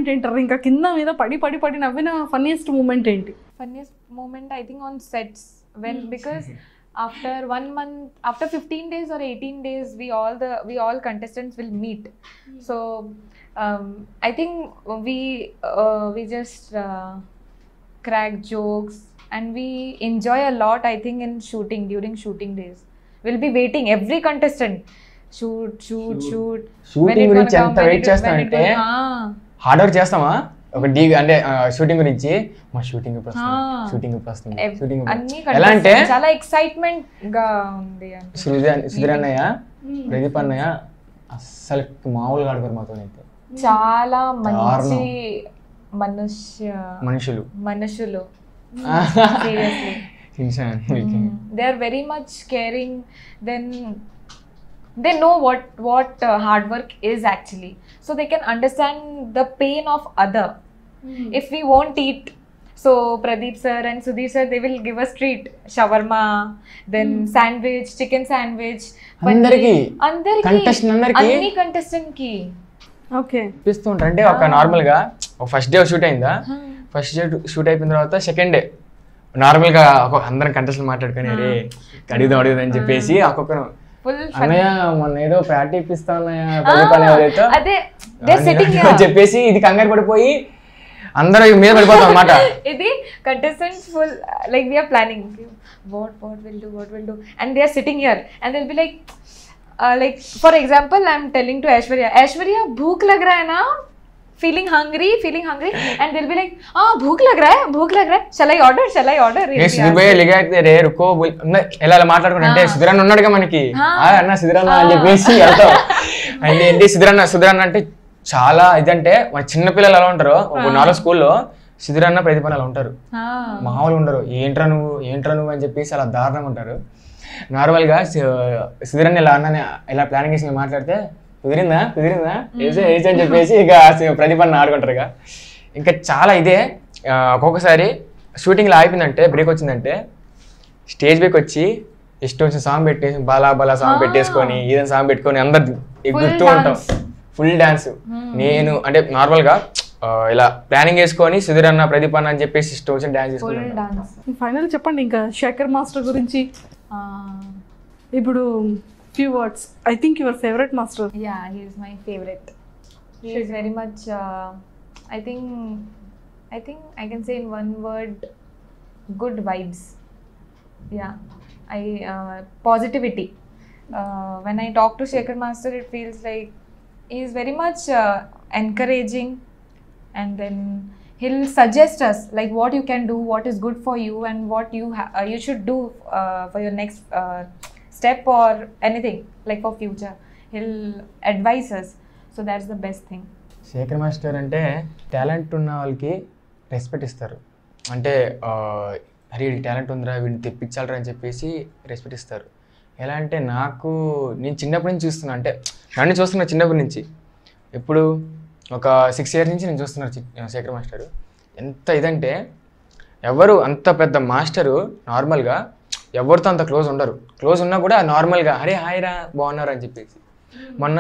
Moment ఏంటారు? ఇంకా కింద మీద పడి పడి పడి నవ్విన ఫన్నీయెస్ట్ మూమెంట్ ఏంటి? Funniest moment I think on sets when because after 1 month, after 15 days or 18 days, we all contestants will meet. So I think we just crack jokes and we enjoy a lot. I think in shooting, during shooting days, we'll be waiting every contestant shoot. Shooting గురించి ఎంత wait చేస్తామంటే hard work చేస్తామా ఒక D అంటే shooting గురించి మా shooting shooting ఎలా అంటే చాలా ఎక్సైట్మెంట్ గా ఉంది. సుధీర్ అన్నయ్య ప్రదీప్ అన్నయ్య అస్సలు మామూలుగా ఆడుకోరు మాతో అయితే. చాలా మంచి మనుషులు seriously. They are very much caring. Then they know what hard work is actually, so they can understand the pain of other. If we won't eat, so Pradeep sir and Sudhir sir, they will give us treat, shawarma, then sandwich, chicken sandwich, అందరికి అందరికి అన్ని contestant కి okay ఇస్తుంటారు. అంటే ఒక normal గా ఒక first day shoot అయిందా, ఫస్ట్ డే షూట్ అయిపోయిన తర్వాత సెకండ్ డే నార్మల్ గా అందరం కంటెస్ట్లు మాట్లాడుకుని అరే అడుగుదాం అని చెప్పేసి ఒక్కొక్కరు అన్నయ్య మొన్న ఏదో ప్యాటీ ఇప్పిస్తా చెప్పేసి ఇది కంగారు పడిపోయి అందరూ మీద పడిపోతాం అన్నమాట. ఇది contestants full like we are planning what will do and they are sitting here and they'll be like for example I'm telling to Aishwarya bhook lag raha hai na, feeling hungry and they'll be like bhook lag raha hai shall I order Sudheer భయ్య లిగాతే రే రుకో ఎలా మాట్లాడుకుంటే సుధీరన్న ఉన్నాడుగా మనకి అన్న సుధీరన్న అని చెప్పేసి వెళ్తాం. అంటే ఏంటి సుధీరన్న అంటే చాలా ఇదంటే మన చిన్నపిల్లలు ఎలా ఉంటారో ఒక 4 స్కూల్లో సుధీరన్న ప్రదీప్ అలా ఉంటారు, మామూలు ఉండరు. ఏంట్రా నువ్వు అని చెప్పేసి అలా దారుణంగా ఉంటారు. నార్మల్గా సుధీరన్న ఇలా అన్న ఇలా ప్లానింగ్ చేసి మాట్లాడితే కుదిరిందా ఏజ్ అని చెప్పేసి ఇక ప్రదీప్ అన్న ఆడుకుంటారు. ఇక ఇంకా చాలా ఇదే. ఒక్కొక్కసారి షూటింగ్లో అయిపోయిందంటే బ్రేక్ వచ్చిందంటే స్టేజ్ బ్రేక్ వచ్చి ఇష్టం వచ్చిన సాంగ్ పెట్టేసి బాలా సాంగ్ పెట్టేసుకొని ఏదైనా సాంగ్ పెట్టుకొని అందరు ఎగురుతూ ఉంటాం, ఫుల్ డాన్స్. నేను అంటే నార్మల్గా ఇలా ప్లానింగ్ చేసుకొని సుధీర్ అన్న ప్రదీప్ అన్న అని చెప్పేసి ఇష్టం వచ్చిన డాన్స్ చేసుకుంటాం. ఫైనల్ చెప్పండి ఇంకా శేఖర్ మాస్టర్ గురించి. ఇప్పుడు few words. I think your favorite master. Yeah, he is my favorite. He is very much I think I can say in one word, good vibes. Yeah, positivity. When I talk to Shekhar master, it feels like he is very much encouraging, and then he'll suggest us like what you can do, what is good for you, and what you should do for your next step or anything like for future. He'll advise us, so that's the best thing. Shekhar master అంటే talent ఉన్న వాళ్ళకి respect ఇస్తారు. అంటే అరే వీడికి talent ఉందిరా వీడిని తెప్పించాలరా అని చెప్పేసి రెస్పెక్ట్ ఇస్తారు. ఎలా అంటే నేను చిన్నప్పటి నుంచి చూస్తున్నా, అంటే నన్ను చూస్తున్నా చిన్నప్పటి నుంచి. ఎప్పుడు ఒక 6 years నుంచి నేను చూస్తున్నాను శేఖర్ మాస్టరు. ఎంత ఇదంటే ఎవరు అంత పెద్ద మాస్టరు నార్మల్గా ఎవరితో అంత క్లోజ్ ఉండరు. క్లోజ్ ఉన్నా కూడా నార్మల్గా అరే హాయ్ రా బాగున్నారు అని చెప్పేసి. మొన్న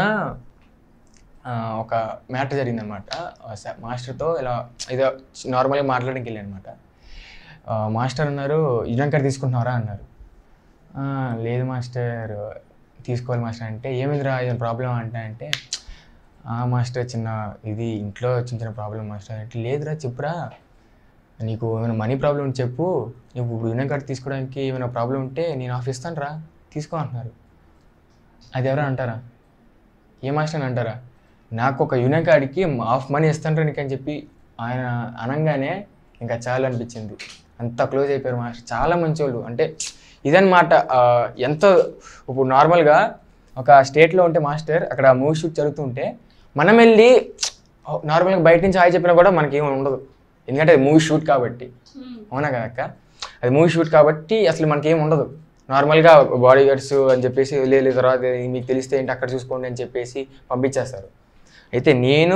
ఒక మ్యాటర్ జరిగిందనమాట. మాస్టర్తో ఇలా ఏదో నార్మల్గా మాట్లాడడానికి వెళ్ళి అనమాట. మాస్టర్ అన్నారు యుజన్ కార్డ్ తీసుకుంటున్నారా అన్నారు. లేదు మాస్టర్ తీసుకోవాలి మాస్టర్ అంటే ఏమైందిరా ఏదైనా ప్రాబ్లం అంటే మాస్టర్ చిన్న ఇది ఇంట్లో చిన్న ప్రాబ్లం మాస్టర్ అంటే లేదురా చెప్పురా నీకు ఏమైనా మనీ ప్రాబ్లం ఉంటే చెప్పు, నువ్వు యూనియన్ కార్డ్ తీసుకోవడానికి ఏమైనా ప్రాబ్లం ఉంటే నేను ఆఫ్ ఇస్తాను రా తీసుకో అంటున్నారు. అది ఎవరైనా అంటారా? ఏ మాస్టర్ అని అంటారా? నాకు ఒక యూనియన్ కార్డ్కి హాఫ్ మనీ ఇస్తాను నీకు అని చెప్పి ఆయన అనగానే ఇంకా చాలా అనిపించింది. అంత క్లోజ్ అయిపోయారు మాస్టర్, చాలా మంచి వాళ్ళు. అంటే ఇదన్నమాట. ఎంతో ఇప్పుడు నార్మల్గా ఒక స్టేట్లో ఉంటే మాస్టర్ అక్కడ మూవీ షూట్ జరుగుతుంటే మనం వెళ్ళి నార్మల్గా బయట నుంచి హాయ్ చెప్పినా కూడా మనకి ఏమి ఉండదు, ఎందుకంటే అది మూవీ షూట్ కాబట్టి. అవునా కదా అక్క? అది మూవీ షూట్ కాబట్టి అసలు మనకేం ఉండదు. నార్మల్గా బాడీ గార్డ్స్ అని చెప్పేసి లేదు తర్వాత మీకు తెలిస్తే ఏంటి అక్కడ చూసుకోండి అని చెప్పేసి పంపించేస్తారు. అయితే నేను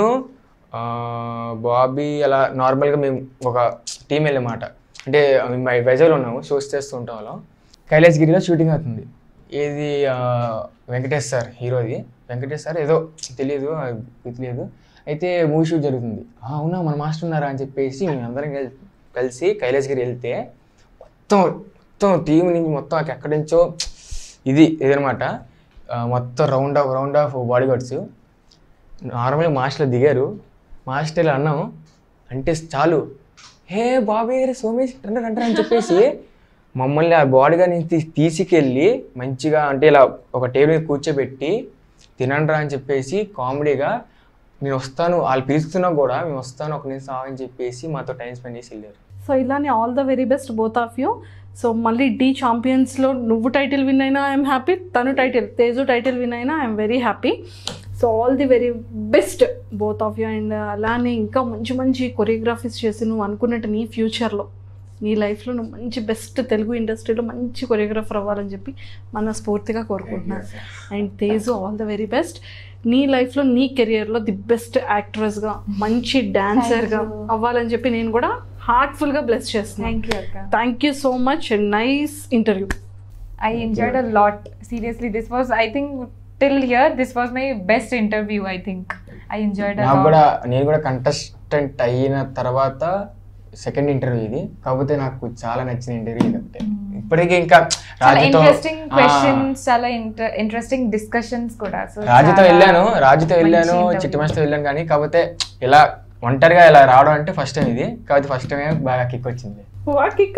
బాబీ అలా నార్మల్గా మేము ఒక టీం వెళ్ళమాట. అంటే వైజాగ్లో ఉన్నాము, షోస్ చేస్తూ ఉంటాం. వాళ్ళం కైలాసగిరిలో షూటింగ్ అవుతుంది. ఏది వెంకటేష్ సార్ హీరోది. వెంకటేష్ సార్ ఏదో తెలియదు గుర్తులేదు. అయితే మూవీ షూట్ జరుగుతుంది. అవునా మన మాస్టర్ ఉన్నారా అని చెప్పేసి మేము అందరం కలిసి కైలాసగిరి వెళ్తే మొత్తం టీం నుంచి మొత్తం ఎక్కడి నుంచో ఇదనమాట మొత్తం రౌండ్ ఆఫ్ బాడీ గార్డ్స్. నార్మల్గా మాస్టర్లు దిగారు. మాస్టర్లు అన్నాం అంటే చాలు, హే బాబీ సోమేష్ రంటారు అని చెప్పేసి మమ్మల్ని ఆ బాడీగా నుంచి తీసుకెళ్ళి మంచిగా అంటే ఇలా ఒక టేబుల్ మీద కూర్చోబెట్టి తినండ్రా అని చెప్పేసి కామెడీగా నేను వస్తాను, వాళ్ళు పిలుస్తున్నా కూడా మేము వస్తాను ఒక నిమిషం అని చెప్పేసి మాతో టైం స్పెండ్ చేసి వెళ్ళారు. సో ఇలానే all the very best both of you. So మళ్ళీ డి ఛాంపియన్స్లో నువ్వు టైటిల్ విన్ అయినా ఐఎమ్ హ్యాపీ, తను తేజు టైటిల్ విన్ అయినా I'm very happy. So all the very best both of you. And అలానే ఇంకా మంచి కొరియోగ్రఫీస్ చేసి నువ్వు అనుకున్నట్టు నీ ఫ్యూచర్లో నీ లైఫ్లో నువ్వు మంచి బెస్ట్ తెలుగు ఇండస్ట్రీలో మంచి కొరియోగ్రాఫర్ అవ్వాలని చెప్పి మనస్ఫూర్తిగా కోరుకుంటున్నాను. And Teju all the very best. నీ లైఫ్లో నీ కెరియర్లో ది బెస్ట్ యాక్ట్రెస్గా మంచి డాన్సర్గా అవ్వాలని చెప్పి నేను కూడా హార్ట్ఫుల్గా బ్లెస్ చేస్తున్నాను. Thank you so much. Nice interview. I enjoyed a lot. Seriously, this was, I think, till here, this was my best interview, I think. I enjoyed a lot. నేను కూడా contestant అయిన తర్వాత సెకండ్ ఇంటర్వ్యూ ఇది. కాకపోతే నాకు చాలా నచ్చిన interview ఇది ఒకటే. ఇప్పటికీ ఇంకా రాజుతో ఇంట్రెస్టింగ్ క్వశ్చన్స్, చాలా ఇంట్రెస్టింగ్ డిస్కషన్స్ కూడా. రాజుతో వెళ్ళాను చిట్టి మాస్టర్ వెళ్ళాను, కానీ కాకపోతే ఇలా ఒంటరిగా ఇలా రావడం అంటే ఫస్ట్ టైం ఇది. కాకపోతే ఫస్ట్ టైమే బాగా కిక్ వచ్చింది.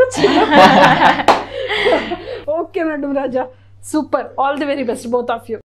Okay madam Raja, super. All the very best both of you.